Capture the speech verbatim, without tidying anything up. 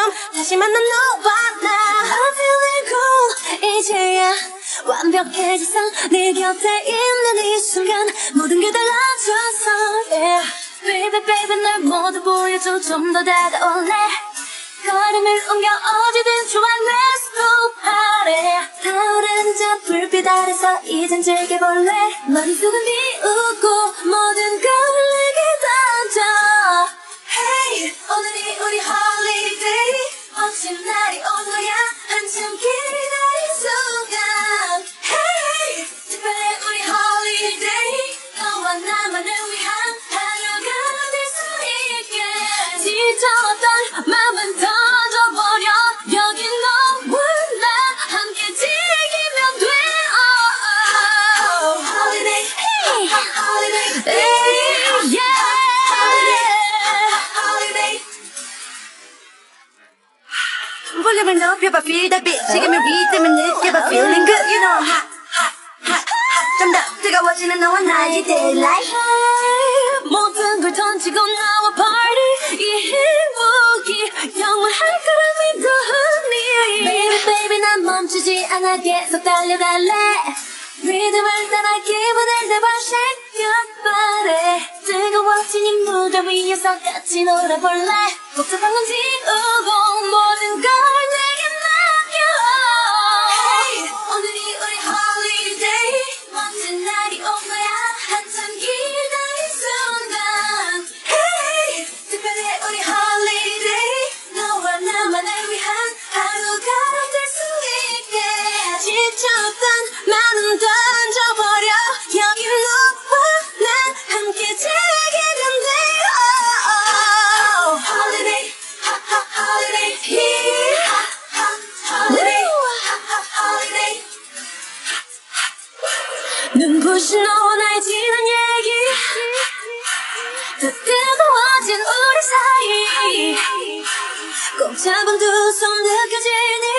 다시 만난 너와 나 I'm feeling cool 이제야 완벽해졌어 네 곁에 있는 이 순간 모든 게 달라졌어 yeah. Baby baby 널 모두 보여줘 좀 더 다가올래 걸음을 옮겨 어디든 좋아 Let's go party 타오르는 저 불빛 아래서 이젠 즐겨볼래 머릿속은 비우고 모든 걸 내게 던져 Hey 오늘이 우리 holiday 멋진 날이 온 거야 한참 기다린 순간 Hey 특별해 우리 holiday 너와 나만을 위한 하루가 될 수 있게 지쳐왔던 맘은 던져버려 여긴 너와 나 함께 즐기면 돼 oh, oh, oh. Holiday hey. Holiday hey. Yeah. 볼륨을 높여봐 feel the beat 지금의 리듬을 느껴봐 feeling good you know hot hot hot 좀 더 뜨거워지는 너와 나의 daylight 모든 걸 던지고 나와 party 이 행복이 영원할 거라 믿어 honey Baby baby 난 멈추지 않아 계속 달려갈래 리듬을 따라 기분을 내봐 shake your body 뜨거워진 이 무대 위에서 같이 놀아볼래 복잡한 건 지우고 모든 걸 내게 맡겨 Hey 오늘이 우리 holiday 멋진 날이 온 거야 한참 기다린 순간 Hey 특별해 우리 holiday 너와 나만을 위한 하루가 될 수 있게 지쳤던 마음 던져버려 여기 너와 난 함께 즐기면 돼 oh, oh, oh. Holiday ha, ha, holiday here ha, ha, holiday ha, ha, holiday 눈부신 너와 나의 지난 얘기 더 뜨거워진 우리 사이 꼭 잡은 두 손 느껴지니